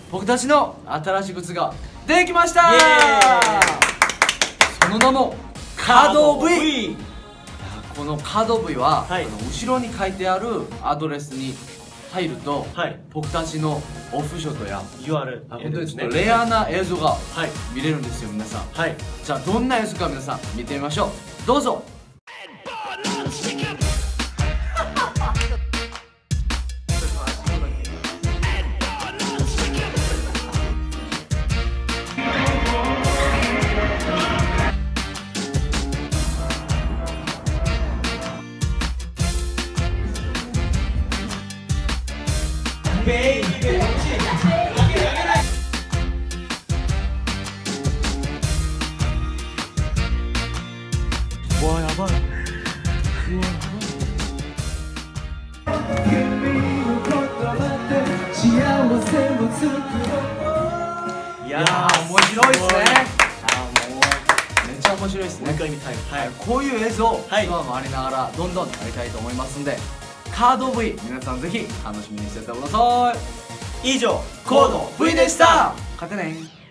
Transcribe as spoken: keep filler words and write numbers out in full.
僕たちの新しいグッズができました。その名もカード V。 このカード V は、はい、あの後ろに書いてあるアドレスに入ると、はい、僕たちのオフショットや ユーアール、本当にちょっとレアな映像が見れるんですよ、皆さん。はい、じゃあどんな映像か皆さん見てみましょう。どうぞ。ベイビーうわやばい。うわやばい。いやー面白いですね。あーもうめっちゃ面白いですね。もう一回見たい。はい、こういう映像ツアー回りながらどんどんやりたいと思いますんで、カード V 皆さんぜひ楽しみにしててください。以上コード V でした。勝てね。